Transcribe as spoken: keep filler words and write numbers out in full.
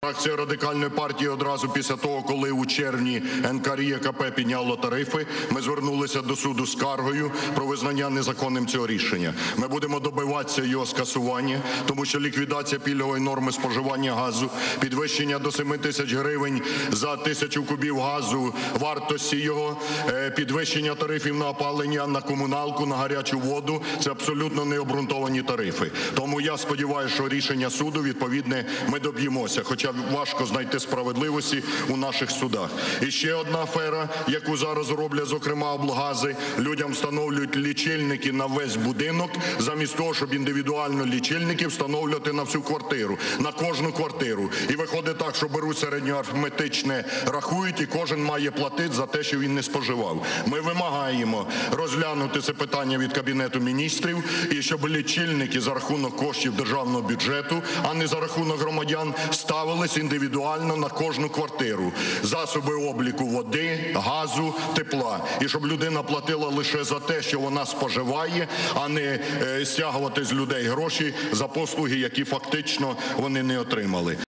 Фракція Радикальної партії одразу після того, коли у червні НКРЕКП підняло тарифи, ми звернулися до суду з скаргою про визнання незаконним цього рішення. Ми будемо добиватися його скасування, тому що ліквідація пільгової норми споживання газу, підвищення до семи тисяч гривень за тисячу кубів газу вартості його, підвищення тарифів на опалення, на комуналку, на гарячу воду – це абсолютно необґрунтовані тарифи. Тому я сподіваюся, що рішення суду відповідне ми доб'ємося, хоча важко знайти справедливості у наших судах. І ще одна афера, яку зараз роблять, зокрема облгази, людям встановлюють лічильники на весь будинок, замість того, щоб індивідуально лічильники встановлювати на всю квартиру, на кожну квартиру. І виходить так, що беруть середньоарифметичне, рахують, і кожен має платити за те, що він не споживав. Ми вимагаємо розглянути це питання від Кабінету Міністрів, і щоб лічильники за рахунок коштів державного бюджету, а не за рахунок громадян, ставились індивідуально на кожну квартиру. Засоби обліку води, газу, тепла. І щоб людина платила лише за те, що вона споживає, а не е, стягувати з людей гроші за послуги, які фактично вони не отримали.